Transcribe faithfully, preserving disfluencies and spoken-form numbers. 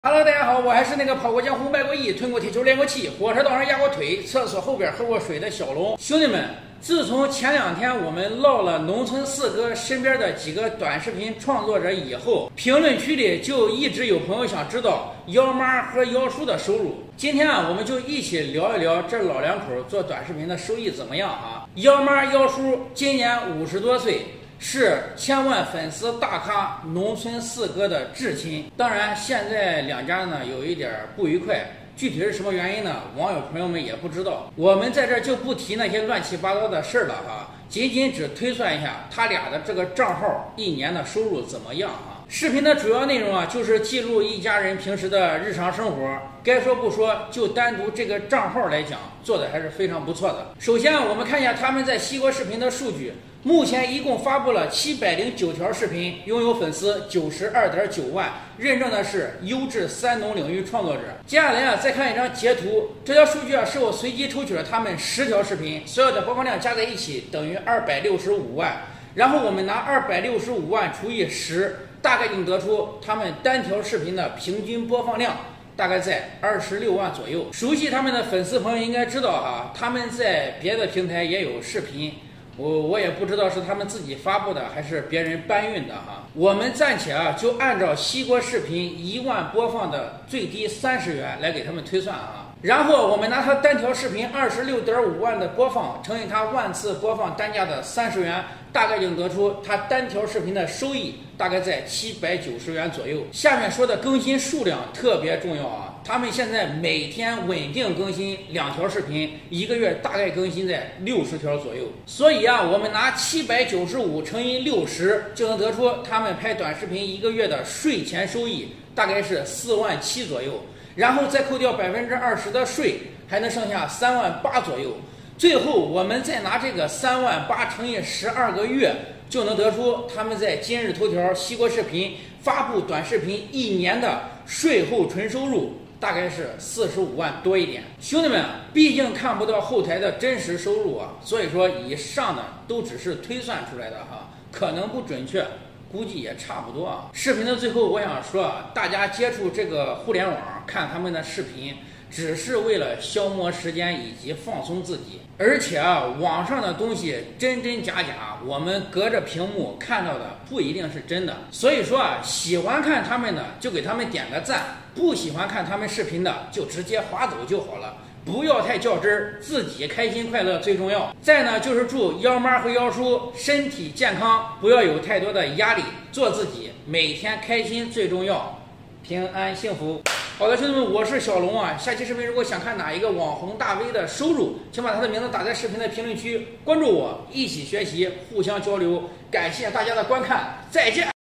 Hello， 大家好，我还是那个跑过江湖、卖过艺、吞过铁球、练过气、火车道上压过腿、厕所后边喝过水的小龙。兄弟们，自从前两天我们唠了农村四哥身边的几个短视频创作者以后，评论区里就一直有朋友想知道幺妈和幺叔的收入。今天啊，我们就一起聊一聊这老两口做短视频的收益怎么样啊？幺妈幺叔今年五十多岁。是千万粉丝大咖农村四哥的至亲，当然现在两家呢有一点不愉快，具体是什么原因呢？网友朋友们也不知道，我们在这就不提那些乱七八糟的事儿了哈，仅仅只推算一下他俩的这个账号一年的收入怎么样啊？视频的主要内容啊，就是记录一家人平时的日常生活。该说不说，就单独这个账号来讲，做的还是非常不错的。首先，我们看一下他们在西瓜视频的数据。目前一共发布了七百零九条视频，拥有粉丝九十二点九万，认证的是优质三农领域创作者。接下来啊，再看一张截图，这条数据啊是我随机抽取了他们十条视频，所有的播放量加在一起等于二百六十五万。然后我们拿二百六十五万除以十，大概就能得出他们单条视频的平均播放量。大概在二十六万左右。熟悉他们的粉丝朋友应该知道哈，他们在别的平台也有视频，我我也不知道是他们自己发布的还是别人搬运的哈。我们暂且啊就按照西瓜视频一万播放的最低三十元来给他们推算啊。然后我们拿它单条视频二十六点五万的播放乘以它万次播放单价的三十元，大概就能得出它单条视频的收益大概在七百九十元左右。下面说的更新数量特别重要啊，他们现在每天稳定更新两条视频，一个月大概更新在六十条左右。所以啊，我们拿七百九十五乘以六十，就能得出他们拍短视频一个月的税前收益大概是四万七左右。然后再扣掉百分之二十的税，还能剩下三万八左右。最后我们再拿这个三万八乘以十二个月，就能得出他们在今日头条、西瓜视频发布短视频一年的税后纯收入大概是四十五万多一点。兄弟们，毕竟看不到后台的真实收入啊，所以说以上的都只是推算出来的哈，可能不准确。估计也差不多啊。视频的最后，我想说啊，大家接触这个互联网，看他们的视频，只是为了消磨时间以及放松自己。而且啊，网上的东西真真假假，我们隔着屏幕看到的不一定是真的。所以说啊，喜欢看他们的就给他们点个赞，不喜欢看他们视频的就直接划走就好了。不要太较真儿，自己开心快乐最重要。再呢，就是祝幺妈和幺叔身体健康，不要有太多的压力，做自己，每天开心最重要，平安幸福。好的，兄弟们，我是小龙啊。下期视频如果想看哪一个网红大 V 的收入，请把他的名字打在视频的评论区，关注我，一起学习，互相交流。感谢大家的观看，再见。